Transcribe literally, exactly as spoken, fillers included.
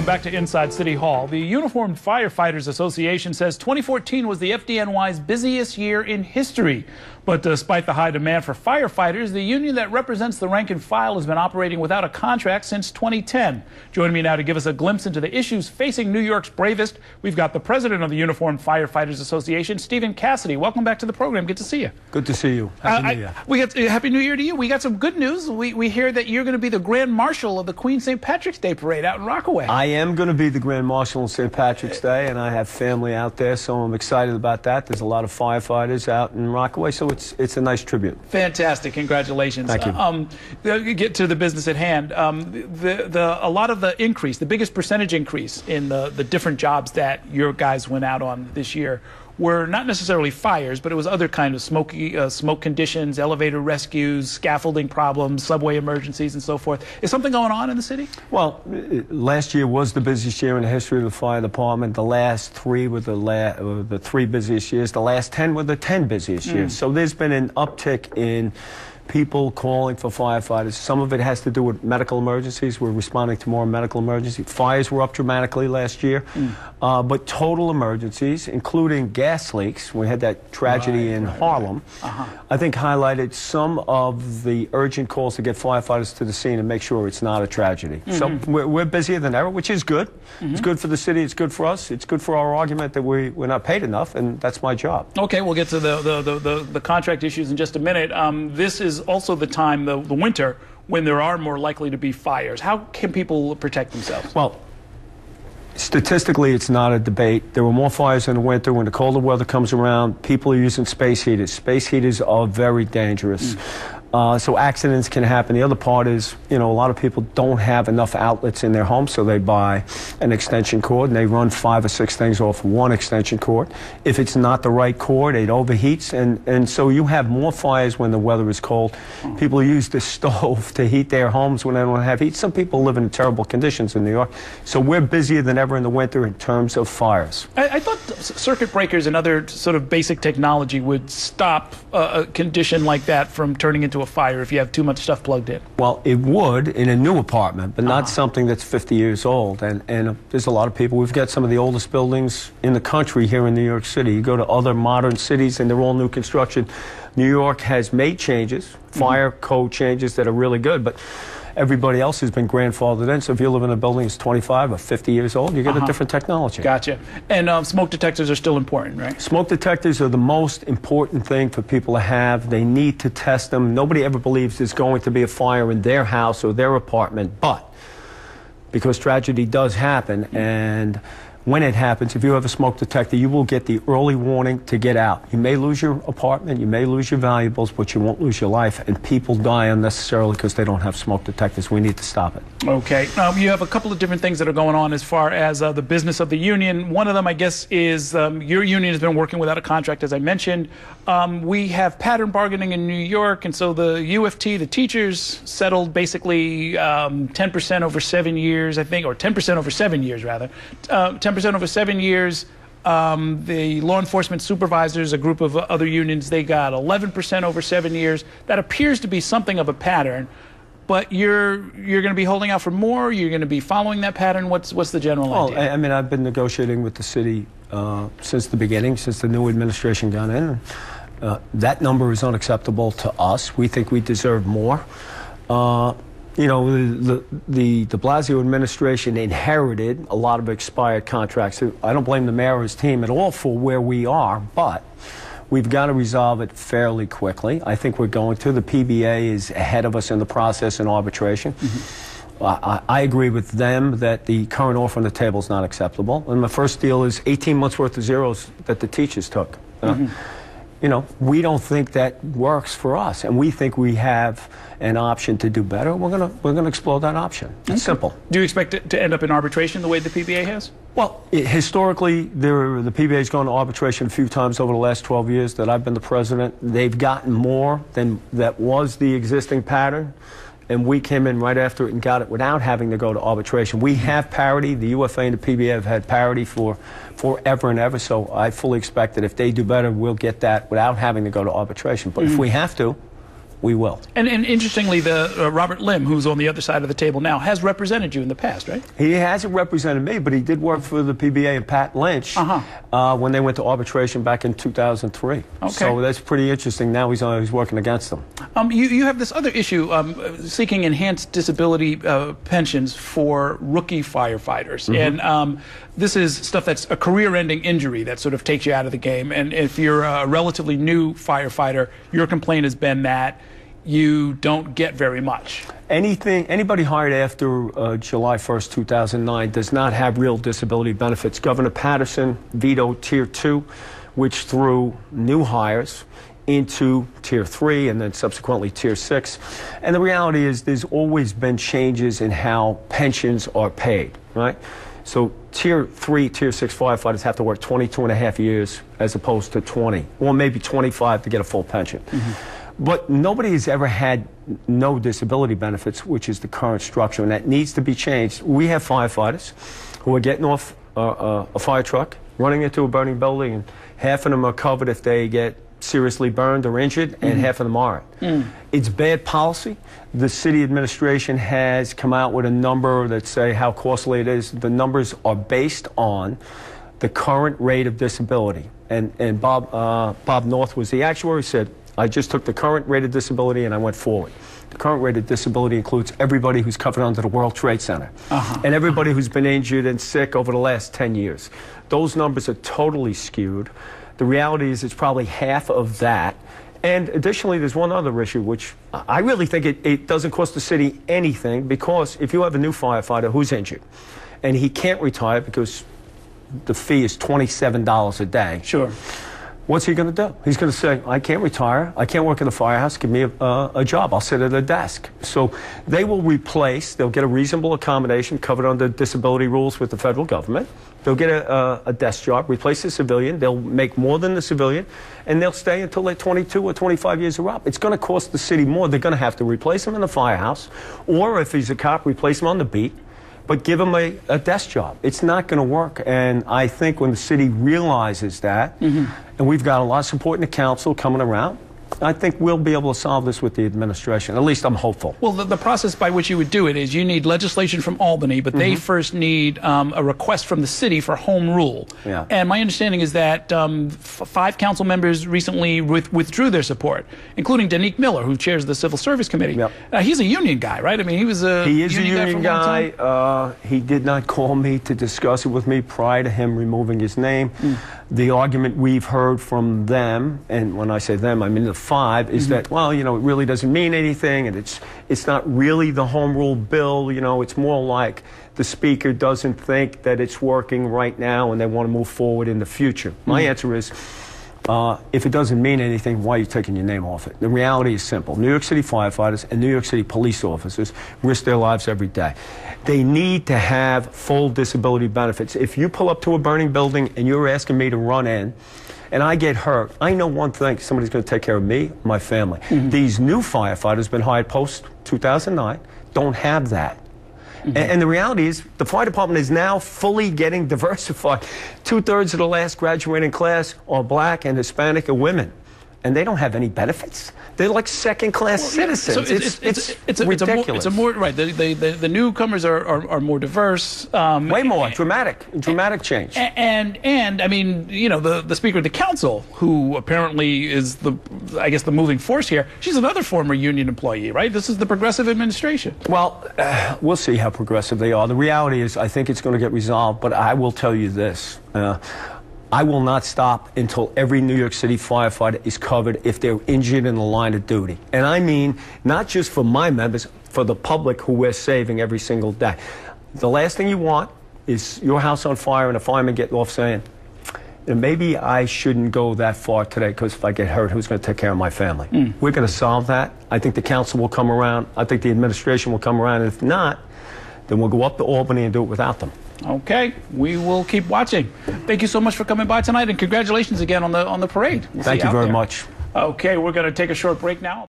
Welcome back to Inside City Hall. The Uniformed Firefighters Association says twenty fourteen was the F D N Y's busiest year in history. But despite the high demand for firefighters, the union that represents the rank and file has been operating without a contract since twenty ten. Joining me now to give us a glimpse into the issues facing New York's bravest, we've got the president of the Uniformed Firefighters Association, Stephen Cassidy. Welcome back to the program. Good to see you. Good to see you. Happy uh, New Year. I, we got, uh, Happy New Year to you. We got some good news. We, we hear that you're going to be the Grand Marshal of the Queen Saint Patrick's Day Parade out in Rockaway. I am going to be the Grand Marshal on Saint Patrick's Day, and I have family out there, so I'm excited about that. There's a lot of firefighters out in Rockaway, so it's it's a nice tribute. Fantastic. Congratulations. Thank you. Um, get to the business at hand. Um, the, the, a lot of the increase, the biggest percentage increase in the, the different jobs that your guys went out on this year were not necessarily fires, but it was other kind of smoky, uh, smoke conditions, elevator rescues, scaffolding problems, subway emergencies, and so forth. Is something going on in the city? Well, last year was the busiest year in the history of the fire department. The last three were the, la uh, the three busiest years. The last ten were the ten busiest mm. years. So there's been an uptick in people calling for firefighters. Some of it has to do with medical emergencies. We're responding to more medical emergencies. Fires were up dramatically last year. Mm. Uh, but total emergencies, including gas leaks, we had that tragedy right, in right, Harlem, right. Uh-huh. I think highlighted some of the urgent calls to get firefighters to the scene and make sure it's not a tragedy. Mm-hmm. So we're, we're busier than ever, which is good. Mm-hmm. It's good for the city. It's good for us. It's good for our argument that we, we're not paid enough, and that's my job. Okay, we'll get to the, the, the, the, the contract issues in just a minute. Um, this is also the time, the, the winter, when there are more likely to be fires. How can people protect themselves? Well, statistically, it's not a debate. There were more fires in the winter. When the colder weather comes around, people are using space heaters. Space heaters are very dangerous. Mm. Uh, so accidents can happen. The other part is, you know, a lot of people don't have enough outlets in their home, so they buy an extension cord and they run five or six things off one extension cord. If it's not the right cord, it overheats, and, and so you have more fires when the weather is cold. Mm. People use the stove to heat their homes when they don't have heat. Some people live in terrible conditions in New York. So we're busier than ever in the winter in terms of fires. I, I thought circuit breakers and other sort of basic technology would stop uh, a condition like that from turning into a fire if you have too much stuff plugged in. Well, it would in a new apartment, but not uh-huh. something that's fifty years old. And, and uh, there's a lot of people. We've got some of the oldest buildings in the country here in New York City. You go to other modern cities and they're all new construction. New York has made changes, fire mm-hmm. code changes that are really good, but everybody else has been grandfathered in. So if you live in a building that's twenty-five or fifty years old, you get uh-huh. a different technology. Gotcha. And um, smoke detectors are still important, right? Smoke detectors are the most important thing for people to have. They need to test them. Nobody ever believes there's going to be a fire in their house or their apartment, but because tragedy does happen, and when it happens, if you have a smoke detector, you will get the early warning to get out. You may lose your apartment, you may lose your valuables, but you won't lose your life, and people die unnecessarily because they don't have smoke detectors. We need to stop it. Okay. Um, you have a couple of different things that are going on as far as uh, the business of the union. One of them, I guess, is um, your union has been working without a contract, as I mentioned. Um, we have pattern bargaining in New York, and so the U F T, the teachers, settled basically um, ten percent over seven years, I think, or ten percent over seven years, rather. Uh, ten percent over seven years. Um, the law enforcement supervisors, a group of other unions, they got eleven percent over seven years. That appears to be something of a pattern, but you're you're going to be holding out for more. You're going to be following that pattern. What's what's the general well, idea? I, I mean, I've been negotiating with the city uh, since the beginning, since the new administration got in. Uh, that number is unacceptable to us. We think we deserve more. Uh, You know, the, the, de Blasio administration inherited a lot of expired contracts. I don't blame the mayor or his team at all for where we are, but we've got to resolve it fairly quickly. I think we're going to. The P B A is ahead of us in the process in arbitration. Mm-hmm. I, I agree with them that the current offer on the table is not acceptable. And the first deal is eighteen months worth of zeros that the teachers took. Mm-hmm. uh, You know, we don't think that works for us, and we think we have an option to do better. We're gonna we're gonna explore that option. It's okay. Simple. Do you expect it to end up in arbitration the way the P B A has? Well, it, historically, there, the P B A has gone to arbitration a few times over the last twelve years that I've been the president. They've gotten more than that was the existing pattern, and we came in right after it and got it without having to go to arbitration. We have parity. The U F A and the P B A have had parity for forever and ever, so I fully expect that if they do better, we'll get that without having to go to arbitration. But mm-hmm. if we have to, we will. And, and interestingly, the uh, Robert Lim, who's on the other side of the table now, has represented you in the past, right? He hasn't represented me, but he did work for the P B A and Pat Lynch uh-huh. uh, when they went to arbitration back in two thousand three. Okay. So that's pretty interesting. Now he's, uh, he's working against them. Um, you, you have this other issue, um, seeking enhanced disability uh, pensions for rookie firefighters. Mm-hmm. And um, this is stuff that's a career-ending injury that sort of takes you out of the game. And if you're a relatively new firefighter, your complaint has been that you don't get very much. Anything, anybody hired after uh, July first, two thousand nine does not have real disability benefits. Governor Patterson vetoed Tier two, which threw new hires into Tier three and then subsequently Tier six. And the reality is there's always been changes in how pensions are paid, right? So Tier three, Tier six firefighters have to work twenty-two and a half years as opposed to twenty, or maybe twenty-five to get a full pension. Mm-hmm. But nobody has ever had no disability benefits, which is the current structure, and that needs to be changed. We have firefighters who are getting off uh, uh, a fire truck, running into a burning building, and half of them are covered if they get seriously burned or injured, and mm-hmm. half of them aren't. Mm. It's bad policy. The city administration has come out with a number that say how costly it is. The numbers are based on the current rate of disability. And, and Bob, uh, Bob North was the actuary, said, I just took the current rate of disability and I went forward. The current rate of disability includes everybody who's covered under the World Trade Center uh-huh. and everybody who's been injured and sick over the last ten years. Those numbers are totally skewed. The reality is it's probably half of that. And additionally, there's one other issue, which I really think it, it doesn't cost the city anything, because if you have a new firefighter who's injured and he can't retire because the fee is twenty-seven dollars a day. Sure. What's he going to do? He's going to say, I can't retire. I can't work in the firehouse. Give me a, uh, a job. I'll sit at a desk. So they will replace, they'll get a reasonable accommodation covered under disability rules with the federal government. They'll get a, a, a desk job, replace the civilian. They'll make more than the civilian, and they'll stay until they're twenty-two or twenty-five years are up. It's going to cost the city more. They're going to have to replace him in the firehouse, or if he's a cop, replace him on the beat, but give him a, a desk job. It's not going to work. And I think when the city realizes that, mm-hmm. and we've got a lot of support in the council coming around, I think we'll be able to solve this with the administration. At least I'm hopeful. Well, the, the process by which you would do it is you need legislation from Albany, but mm-hmm. they first need um, a request from the city for home rule. Yeah. And my understanding is that um, f five council members recently with, withdrew their support, including Danique Miller, who chairs the Civil Service Committee. Yep. Uh, he's a union guy, right? I mean, he was a he is union a union guy. guy uh, he did not call me to discuss it with me prior to him removing his name. Mm. The argument we've heard from them, and when I say them, I mean the five, is mm-hmm. that, well, you know, it really doesn't mean anything, and it's it's not really the home rule bill. You know, it's more like the speaker doesn't think that it's working right now, and they want to move forward in the future. Mm-hmm. My answer is, uh, if it doesn't mean anything, why are you taking your name off it? The reality is simple. New York City firefighters and New York City police officers risk their lives every day. They need to have full disability benefits. If you pull up to a burning building and you're asking me to run in, and I get hurt, I know one thing: somebody's going to take care of me, my family. Mm-hmm. These new firefighters, been hired post two thousand nine, don't have that. Mm-hmm. and, and the reality is, the fire department is now fully getting diversified. Two-thirds of the last graduating class are black and Hispanic and women, and they don't have any benefits. They're like second-class well, citizens. So it's, it's, it's, it's, a, ridiculous. It's a more, it's a more right. The, the, the, the newcomers are, are, are more diverse. Um, Way more and, dramatic, dramatic change. And, and and I mean, you know, the the Speaker of the Council, who apparently is the, I guess, the moving force here. She's another former union employee, right? This is the progressive administration. Well, uh, we'll see how progressive they are. The reality is, I think it's going to get resolved. But I will tell you this. Uh, I will not stop until every New York City firefighter is covered if they're injured in the line of duty. And I mean, not just for my members, for the public who we're saving every single day. The last thing you want is your house on fire and a fireman getting off saying, maybe I shouldn't go that far today, because if I get hurt, who's going to take care of my family? Mm. We're going to solve that. I think the council will come around. I think the administration will come around. And if not, then we'll go up to Albany and do it without them. Okay, we will keep watching. Thank you so much for coming by tonight, and congratulations again on the on the parade. We'll Thank you very there. much. Okay, we're going to take a short break now.